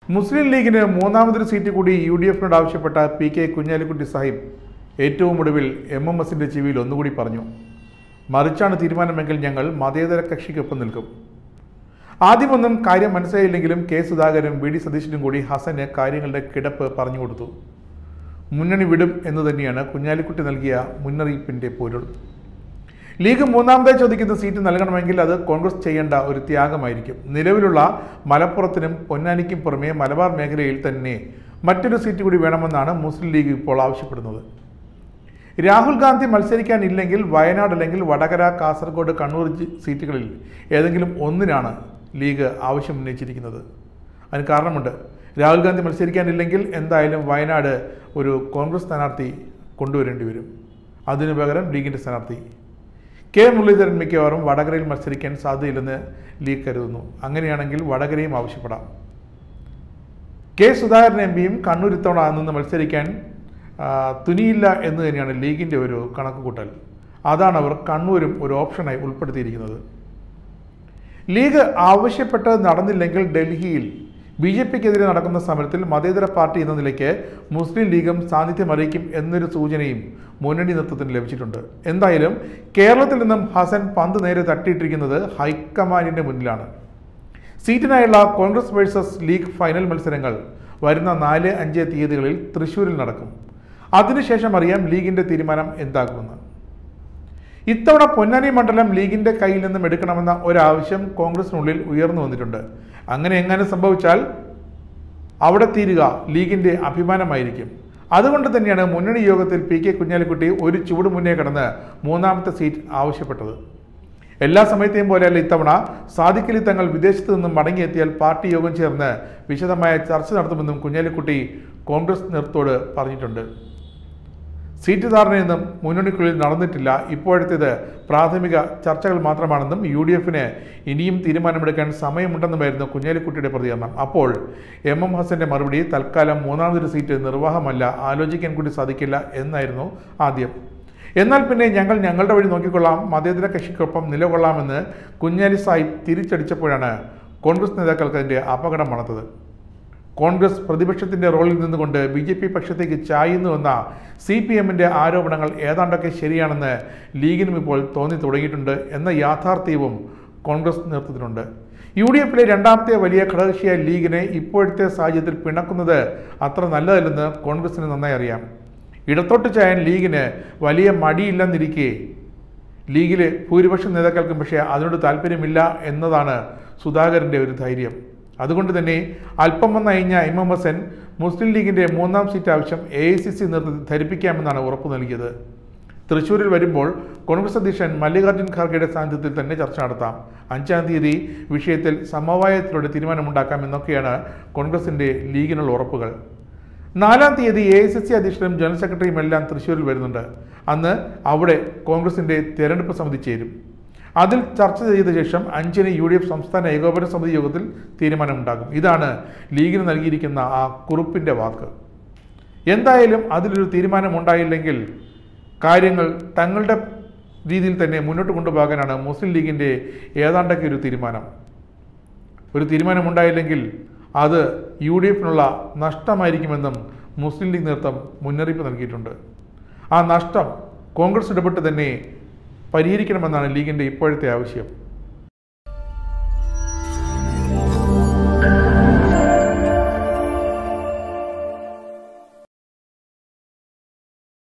മുസ്ലിം ലീഗിന് മൂന്നാമതൊരു സീറ്റ് കൂടി UDF-നോട് ആവശ്യപ്പെട്ട PK കുഞ്ഞാലിക്കുട്ടി സാഹിബ് ഏറ്റവും ഒടുവിൽ MMSന്റെ ചെവിയിൽ ഒന്നുകൂടി പറഞ്ഞു. മറിച്ചാണ് തീരുമാനമെങ്കിൽ ഞങ്ങൾ മതേതര കക്ഷിക്കൊപ്പം നിൽക്കും. ആദ്യമൊന്നും കാര്യം മനസ്സിലായില്ലെങ്കിലും K സുധാകരനും VD സതീശനും കൂടി ഹസന് കാര്യങ്ങളുടെ കിടപ്പ് പറഞ്ഞു കൊടുത്തു. മുന്നണി വിടും എന്ന് തന്നെയാണ് കുഞ്ഞാലിക്കുട്ടി നൽകിയ മുന്നറിയിപ്പിന്റെ പൊരുൾ. ലീഗ് മൂന്നാമതായി ചോദിക്കുന്ന സീറ്റ് നൽകണമെങ്കിൽ അത് കോൺഗ്രസ് ചെയ്യേണ്ട ഒരു ത്യാഗമായിരിക്കും. നിലവിലുള്ള മലപ്പുറത്തിനും പൊന്നാനിക്കും പുറമെ മലബാർ മേഖലയിൽ തന്നെ മറ്റൊരു സീറ്റ് കൂടി വേണമെന്നാണ് മുസ്ലിം ലീഗ് ഇപ്പോൾ ആവശ്യപ്പെടുന്നത്. രാഹുൽ ഗാന്ധി മത്സരിക്കാനില്ലെങ്കിൽ വയനാട് അല്ലെങ്കിൽ വടകര, കാസർഗോഡ്, കണ്ണൂർ സീറ്റുകളിൽ ഏതെങ്കിലും ഒന്നിനാണ് ലീഗ് ആവശ്യം ഉന്നയിച്ചിരിക്കുന്നത്. അതിന് കാരണമുണ്ട്. രാഹുൽ ഗാന്ധി മത്സരിക്കാനില്ലെങ്കിൽ എന്തായാലും വയനാട് ഒരു കോൺഗ്രസ് സ്ഥാനാർത്ഥി കൊണ്ടുവരേണ്ടി വരും. അതിനു പകരം ലീഗിൻ്റെ സ്ഥാനാർത്ഥി K മുരളീധരൻ മിക്കവാറും വടകരയിൽ മത്സരിക്കാൻ സാധ്യതയില്ലെന്ന് ലീഗ് കരുതുന്നു. അങ്ങനെയാണെങ്കിൽ വടകരയും ആവശ്യപ്പെടാം. K സുധാകരൻ MPയും കണ്ണൂർ ഇത്തവണ നിന്ന് മത്സരിക്കാൻ തുനിയില്ല എന്ന് തന്നെയാണ് ലീഗിൻ്റെ ഒരു കണക്കുകൂട്ടൽ. അതാണ് അവർ കണ്ണൂരും ഒരു ഓപ്ഷനായി ഉൾപ്പെടുത്തിയിരിക്കുന്നത്. ലീഗ് ആവശ്യപ്പെട്ടത് നടന്നില്ലെങ്കിൽ ഡൽഹിയിൽ BJPക്കെതിരെ നടക്കുന്ന സമരത്തിൽ മതേതര പാർട്ടി എന്ന നിലയ്ക്ക് മുസ്ലിം ലീഗും സാന്നിധ്യം അറിയിക്കും എന്നൊരു സൂചനയും മുന്നണി നേതൃത്വത്തിന് ലഭിച്ചിട്ടുണ്ട്. എന്തായാലും കേരളത്തിൽ നിന്നും ഹസൻ പന്ത് നേരെ തട്ടിയിട്ടിരിക്കുന്നത് ഹൈക്കമാൻഡിൻ്റെ മുന്നിലാണ്. സീറ്റിനായുള്ള കോൺഗ്രസ് വേഴ്സസ് ലീഗ് ഫൈനൽ മത്സരങ്ങൾ വരുന്ന 4-5 തീയതികളിൽ തൃശ്ശൂരിൽ നടക്കും. അതിനുശേഷം അറിയാം ലീഗിൻ്റെ തീരുമാനം എന്താകുമെന്ന്. ഇത്തവണ പൊന്നാനി മണ്ഡലം ലീഗിൻ്റെ കയ്യിൽ നിന്നും എടുക്കണമെന്ന ഒരാവശ്യം കോൺഗ്രസിനുള്ളിൽ ഉയർന്നു വന്നിട്ടുണ്ട്. അങ്ങനെ എങ്ങനെ സംഭവിച്ചാൽ അവിടെ തീരുക ലീഗിൻ്റെ അഭിമാനമായിരിക്കും. അതുകൊണ്ട് തന്നെയാണ് മുന്നണി യോഗത്തിൽ PK കുഞ്ഞാലിക്കുട്ടി ഒരു ചുവട് മുന്നേ കടന്ന് മൂന്നാമത്തെ സീറ്റ് ആവശ്യപ്പെട്ടത്. എല്ലാ സമയത്തെയും പോലെയല്ല ഇത്തവണ സാദിഖ് അലി തങ്ങൾ വിദേശത്ത് നിന്നും മടങ്ങിയെത്തിയാൽ പാർട്ടി യോഗം ചേർന്ന് വിശദമായ ചർച്ച നടത്തുമെന്നും കുഞ്ഞാലിക്കുട്ടി കോൺഗ്രസ് നേതൃത്വത്തോട് പറഞ്ഞിട്ടുണ്ട്. സീറ്റ് ധാരണയൊന്നും മുന്നണിക്കുള്ളിൽ നടന്നിട്ടില്ല. ഇപ്പോഴത്തേത് പ്രാഥമിക ചർച്ചകൾ മാത്രമാണെന്നും UDF-ന് ഇനിയും തീരുമാനമെടുക്കാൻ സമയമുണ്ടെന്നുമായിരുന്നു കുഞ്ഞാലിക്കുട്ടിയുടെ പ്രതികരണം. അപ്പോൾ MM ഹസന്റെ മറുപടി തൽക്കാലം മൂന്നാമതൊരു സീറ്റ് നിർവാഹമല്ല, ആലോചിക്കാൻ കൂടി സാധിക്കില്ല എന്നായിരുന്നു ആദ്യം. എന്നാൽ പിന്നെ ഞങ്ങൾ ഞങ്ങളുടെ വഴി നോക്കിക്കൊള്ളാം, മതേതര കക്ഷിക്കൊപ്പം നിലകൊള്ളാമെന്ന് കുഞ്ഞാലി സാഹിബ് തിരിച്ചടിച്ചപ്പോഴാണ് കോൺഗ്രസ് നേതാക്കൾക്ക് അതിൻ്റെ അപകടം മണത്തത്. കോൺഗ്രസ് പ്രതിപക്ഷത്തിൻ്റെ റോളിൽ നിന്നുകൊണ്ട് BJP പക്ഷത്തേക്ക് ചായുന്നുവെന്ന CPM-ന്റെ ആരോപണങ്ങൾ ഏതാണ്ടൊക്കെ ശരിയാണെന്ന് ലീഗിനും ഇപ്പോൾ തോന്നി തുടങ്ങിയിട്ടുണ്ട് എന്ന യാഥാർത്ഥ്യവും കോൺഗ്രസ് നേതൃത്വത്തിനുണ്ട്. UDF-ലെ രണ്ടാമത്തെ വലിയ ഘടകകക്ഷിയായ ലീഗിനെ ഇപ്പോഴത്തെ സാഹചര്യത്തിൽ പിണക്കുന്നത് അത്ര നല്ലതല്ലെന്ന് കോൺഗ്രസിന് നന്നായി അറിയാം. ഇടത്തോട്ട് ചായാൻ ലീഗിന് വലിയ മടിയില്ലെന്നിരിക്കെ ലീഗിലെ ഭൂരിപക്ഷം നേതാക്കൾക്കും പക്ഷേ അതിനോട് താല്പര്യമില്ല എന്നതാണ് സുധാകരൻ്റെ ഒരു ധൈര്യം. അതുകൊണ്ട് തന്നെ അല്പം വന്നയഞ്ഞ MMSN മുസ്ലിം ലീഗിൻ്റെ മൂന്നാം സീറ്റ് ആവശ്യം AICC നേതൃത്വത്തിൽ ധരിപ്പിക്കാമെന്നാണ് ഉറപ്പു നൽകിയത്. തൃശ്ശൂരിൽ വരുമ്പോൾ കോൺഗ്രസ് അധ്യക്ഷൻ മല്ലികാർജ്ജുൻ ഖാർഗെയുടെ സാന്നിധ്യത്തിൽ തന്നെ ചർച്ച നടത്താം. 5-ാം തീയതി വിഷയത്തിൽ സമവായത്തിലൂടെ തീരുമാനമുണ്ടാക്കാം എന്നൊക്കെയാണ് കോൺഗ്രസിൻ്റെ ലീഗിനുള്ള ഉറപ്പുകൾ. 4-ാം തീയതി AICC അധ്യക്ഷനും ജനറൽ സെക്രട്ടറിയും എല്ലാം തൃശ്ശൂരിൽ വരുന്നുണ്ട്. അന്ന് അവിടെ കോൺഗ്രസിൻ്റെ തെരഞ്ഞെടുപ്പ് സമിതി ചേരും. അതിൽ ചർച്ച ചെയ്ത ശേഷം 5-ന് UDF സംസ്ഥാന ഏകോപന സമിതി യോഗത്തിൽ തീരുമാനമുണ്ടാകും. ഇതാണ് ലീഗിന് നൽകിയിരിക്കുന്ന ആ കുറിപ്പിൻ്റെ വാക്ക്. എന്തായാലും അതിലൊരു തീരുമാനമുണ്ടായില്ലെങ്കിൽ കാര്യങ്ങൾ തങ്ങളുടെ രീതിയിൽ തന്നെ മുന്നോട്ട് കൊണ്ടുപോകാനാണ് മുസ്ലിം ലീഗിൻ്റെ ഏതാണ്ടൊക്കെ ഒരു തീരുമാനമുണ്ടായില്ലെങ്കിൽ അത് UDF-നുള്ള നഷ്ടമായിരിക്കുമെന്നും മുസ്ലിം ലീഗ് നേതൃത്വം മുന്നറിയിപ്പ് നൽകിയിട്ടുണ്ട്. ആ നഷ്ടം കോൺഗ്രസ് ഇടപെട്ട് തന്നെ പരിഹരിക്കണമെന്നാണ് ലീഗിൻ്റെ ഇപ്പോഴത്തെ ആവശ്യം.